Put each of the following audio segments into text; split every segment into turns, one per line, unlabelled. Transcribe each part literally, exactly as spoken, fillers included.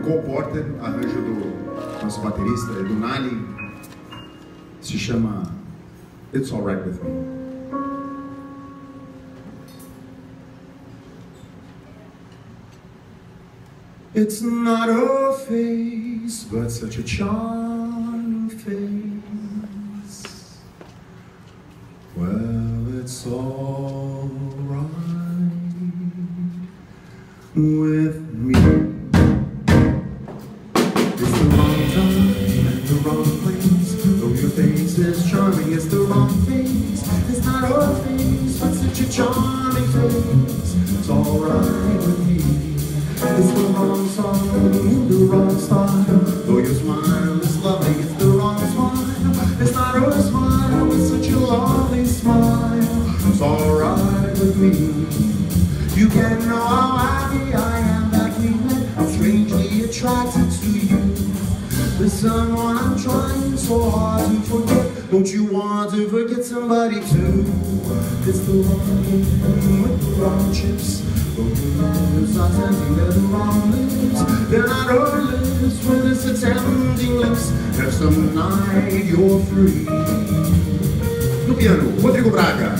Cole Porter, arranjo do nosso baterista Edu Nali, se chama It's Alright With Me. It's not a face, but such a charming face. Well, it's all right with me. It's the wrong time and the wrong place. Though your face is charming, it's the wrong face. It's not a face, but such a charming face. It's all right with me. It's the wrong song, the wrong style. Though your smile is lovely, it's the wrong smile. It's not a smile, it's such a lovely smile. It's alright with me. You can't know how happy I am that we met. I'm strangely attracted to you. There's someone I'm trying so hard to forget. Don't you want to forget somebody too? It's the wrong game with the wrong chips. Broken lips are tempting, they're the wrong lips. They're not our lips when it's a tempting lips. Have some night you're free. No piano, Rodrigo Braga.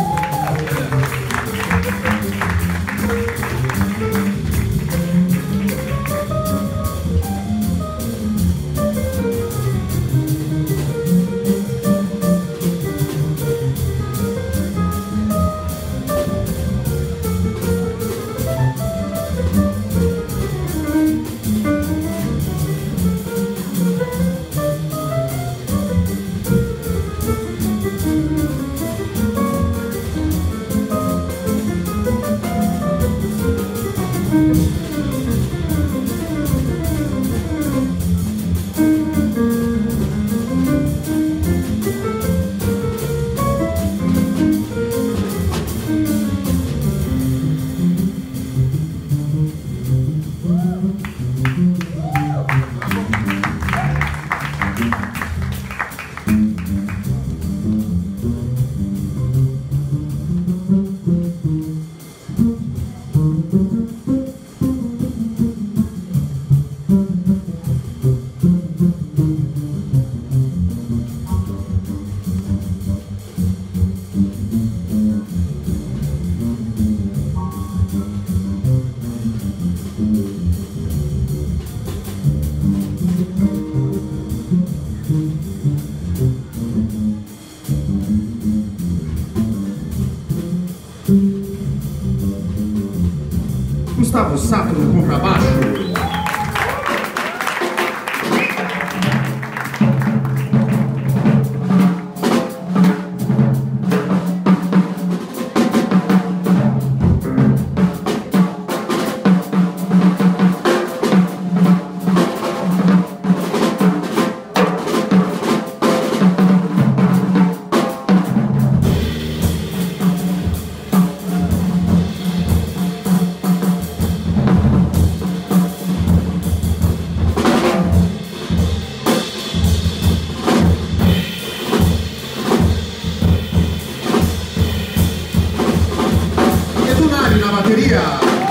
Gustavo, Sato no contrabaixo. Edu Nali na bateria.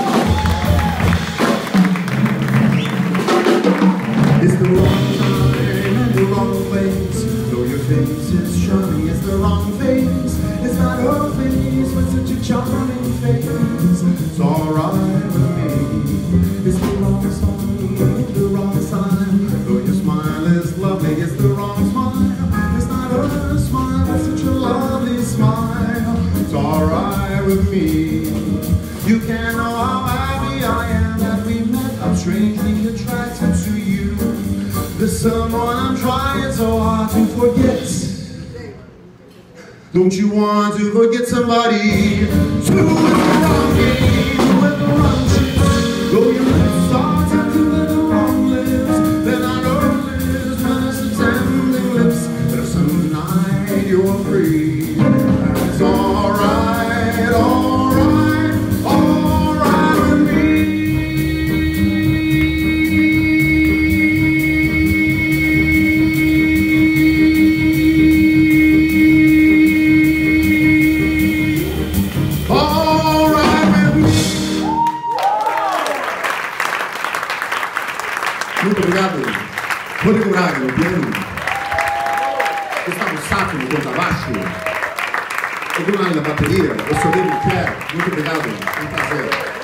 It's the wrong time and the wrong place. Though your face is charming, it's the wrong face. It's not her face, but such a charming face. It's alright with me. It's the wrong song, the wrong sign. Though your smile is lovely, it's the wrong smile. It's not her smile, but such a lovely smile. It's alright with me. You can't know how happy I am that we met. I'm strangely attracted to you. There's someone I'm trying so hard to forget. Don't you want to forget somebody? Two with the wrong game, with the wrong chips. Though your lips are tempting with the wrong lips. They're not our lips, but it's the tempting lips. There's some night you're free. And it's alright, alright, alright with me. Alright with me.
Muito obrigado. Rodrigo Braga no piano. Gustavo Sato no contrabaixo. Edu Nali na bateria. Eu sou Edu Nali. Muito obrigado. É um prazer.